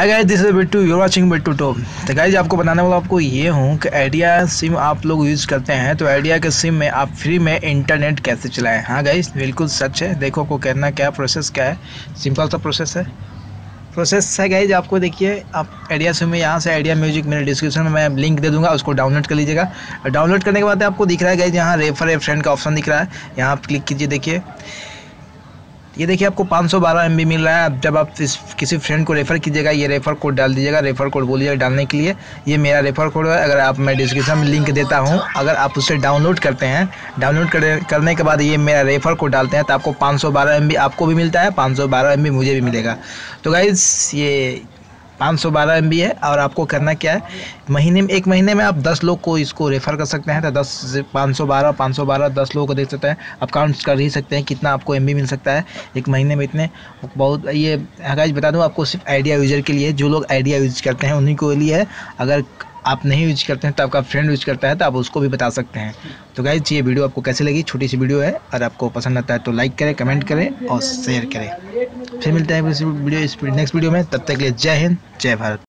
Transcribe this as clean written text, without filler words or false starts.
Hi guys, this is Bittu, you are watching Bittu top. तो guys आपको बताने वाला आपको ये हूँ कि आइडिया सिम आप लोग यूज़ करते हैं तो आइडिया के सिम में आप फ्री में इंटरनेट कैसे चलाएं। हाँ गाइस, बिल्कुल सच है। देखो को करना क्या प्रोसेस क्या है, सिंपल सा प्रोसेस है गाइज। आपको देखिए, आप आइडिया सिम में यहाँ से आइडिया म्यूजिक मेरे डिस्क्रिप्शन में मैं लिंक दे दूंगा, उसको डाउनलोड कर लीजिएगा। डाउनलोड करने के बाद आपको दिख रहा है गाइज, यहाँ रेफर ए फ्रेंड का ऑप्शन दिख रहा है, यहाँ आप क्लिक कीजिए। देखिए ये देखिए आपको 512 MB मिल रहा है। अब जब आप किसी फ्रेंड को रेफ़र कीजिएगा, ये रेफ़र कोड डाल दीजिएगा। रेफ़र कोड बोलिएगा डालने के लिए, ये मेरा रेफ़र कोड है। अगर आप, मैं डिस्क्रिप्शन में लिंक देता हूँ, अगर आप उसे डाउनलोड करते हैं, डाउनलोड करने के बाद ये मेरा रेफ़र कोड डालते हैं तो आपको 512 MB आपको भी मिलता है, 512 MB मुझे भी मिलेगा। तो गाइज़ ये 512 MB है। और आपको करना क्या है, महीने में, एक महीने में आप 10 लोग को इसको रेफ़र कर सकते हैं। तो 10 से 512 10 लोगों को देख सकते हैं। आप काउंट कर ही सकते हैं कितना आपको MB मिल सकता है एक महीने में। इतने बहुत ये गाइस बता दूं आपको, सिर्फ आइडिया यूज़र के लिए, जो लोग आइडिया यूज़ करते हैं उन्हीं को लिए है। अगर आप नहीं यूज करते हैं तो आपका फ्रेंड यूज करता है तो आप उसको भी बता सकते हैं। तो गाइस ये वीडियो आपको कैसे लगी, छोटी सी वीडियो है, और आपको पसंद आता है तो लाइक करें, कमेंट करें और शेयर करें। फिर मिलते हैं वीडियो नेक्स्ट वीडियो में। तब तक के लिए जय हिंद, जय भारत।